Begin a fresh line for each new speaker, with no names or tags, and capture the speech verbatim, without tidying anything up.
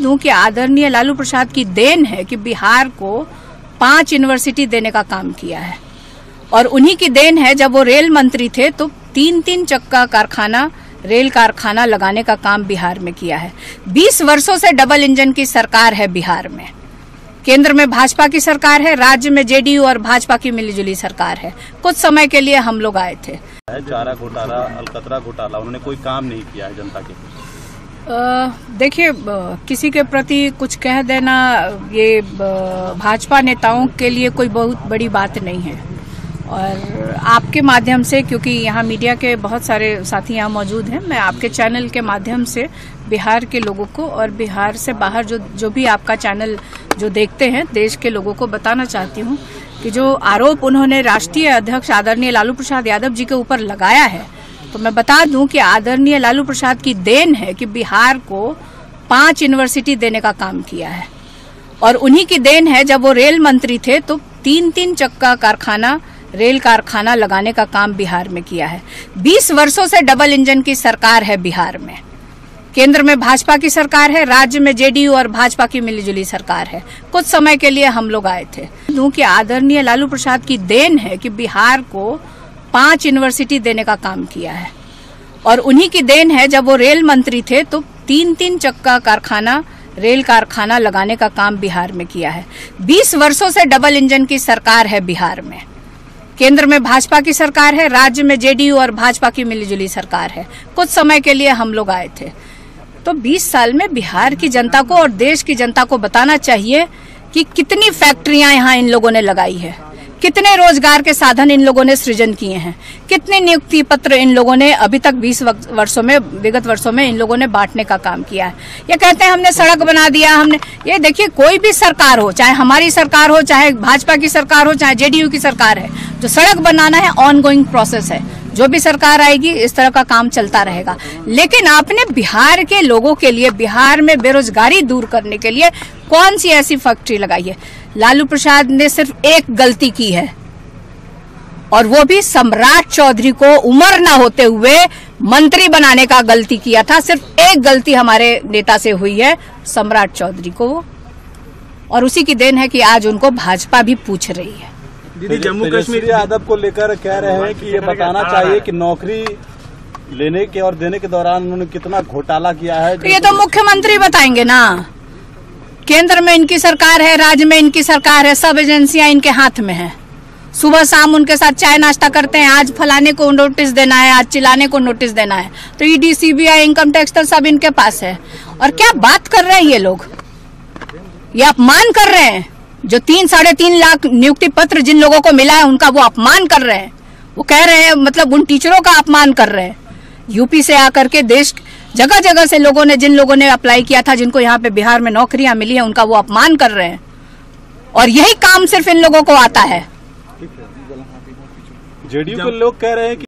दूं कि आदरणीय लालू प्रसाद की देन है कि बिहार को पांच यूनिवर्सिटी देने का काम किया है। और उन्हीं की देन है, जब वो रेल मंत्री थे तो तीन तीन चक्का कारखाना रेल कारखाना लगाने का काम बिहार में किया है। बीस वर्षों से डबल इंजन की सरकार है बिहार में। केंद्र में भाजपा की सरकार है, राज्य में जेडीयू और भाजपा की मिलीजुली सरकार है। कुछ समय के लिए हम लोग आए थे।
चारा घोटाला, अलकतरा घोटाला, उन्होंने कोई काम नहीं किया है जनता के।
देखिए, किसी के प्रति कुछ कह देना ये भाजपा नेताओं के लिए कोई बहुत बड़ी बात नहीं है। और आपके माध्यम से, क्योंकि यहाँ मीडिया के बहुत सारे साथी यहाँ मौजूद हैं, मैं आपके चैनल के माध्यम से बिहार के लोगों को और बिहार से बाहर जो जो भी आपका चैनल जो देखते हैं, देश के लोगों को बताना चाहती हूँ कि जो आरोप उन्होंने राष्ट्रीय अध्यक्ष आदरणीय लालू प्रसाद यादव जी के ऊपर लगाया है, तो मैं बता दूं कि आदरणीय लालू प्रसाद की देन है कि बिहार को पांच यूनिवर्सिटी देने का काम किया है। और उन्हीं की देन है, जब वो रेल मंत्री थे तो तीन तीन चक्का कारखाना रेल कारखाना लगाने का काम बिहार में किया है। बीस वर्षों से डबल इंजन की सरकार है बिहार में। केंद्र में भाजपा की सरकार है, राज्य में जेडीयू और भाजपा की मिलीजुली सरकार है। कुछ समय के लिए हम लोग आए थे। दूं कि आदरणीय लालू प्रसाद की देन है कि बिहार को पांच यूनिवर्सिटी देने का काम किया है। और उन्हीं की देन है, जब वो रेल मंत्री थे तो तीन तीन चक्का कारखाना रेल कारखाना लगाने का काम बिहार में किया है। बीस वर्षों से डबल इंजन की सरकार है बिहार में। केंद्र में भाजपा की सरकार है, राज्य में जेडीयू और भाजपा की मिलीजुली सरकार है। कुछ समय के लिए हम लोग आए थे। तो बीस साल में बिहार की जनता को और देश की जनता को बताना चाहिए कि कितनी फैक्ट्रियां यहाँ इन लोगों ने लगाई है, कितने रोजगार के साधन इन लोगों ने सृजन किए हैं, कितने नियुक्ति पत्र इन लोगों ने अभी तक बीस वर्षों में विगत वर्षों में इन लोगों ने बांटने का काम किया है। ये कहते हैं हमने सड़क बना दिया, हमने ये देखिए, कोई भी सरकार हो, चाहे हमारी सरकार हो, चाहे भाजपा की सरकार हो, चाहे जेडीयू की सरकार है, जो सड़क बनाना है ऑन गोइंग प्रोसेस है। जो भी सरकार आएगी इस तरह का काम चलता रहेगा। लेकिन आपने बिहार के लोगों के लिए, बिहार में बेरोजगारी दूर करने के लिए कौन सी ऐसी फैक्ट्री लगाई है? लालू प्रसाद ने सिर्फ एक गलती की है, और वो भी सम्राट चौधरी को उम्र ना होते हुए मंत्री बनाने का गलती किया था। सिर्फ एक गलती हमारे नेता से हुई है, सम्राट चौधरी को, और उसी की देन है कि आज उनको भाजपा भी पूछ रही है।
दीदी, जम्मू कश्मीर यादव को लेकर कह रहे हैं कि ये बताना चाहिए कि नौकरी लेने के और देने के दौरान उन्होंने कितना घोटाला किया है।
तो ये तो मुख्यमंत्री बताएंगे ना। केंद्र में इनकी सरकार है, राज्य में इनकी सरकार है, सब एजेंसियां इनके हाथ में है। सुबह शाम उनके साथ चाय नाश्ता करते हैं। आज फलाने को नोटिस देना है, आज चिल्लाने को नोटिस देना है, तो ईडी, सीबीआई, इनकम टैक्स तो सब इनके पास है। और क्या बात कर रहे हैं ये लोग, ये अपमान कर रहे हैं। जो तीन साढ़े तीन लाख नियुक्ति पत्र जिन लोगों को मिला है, उनका वो अपमान कर रहे हैं। वो कह रहे हैं, मतलब उन टीचरों का अपमान कर रहे हैं। यूपी से आकर के देश जगह जगह से लोगों ने, जिन लोगों ने अप्लाई किया था, जिनको यहाँ पे बिहार में नौकरियां मिली है, उनका वो अपमान कर रहे हैं। और यही काम सिर्फ इन लोगों को आता है।
जेडीयू के लोग कह रहे हैं कि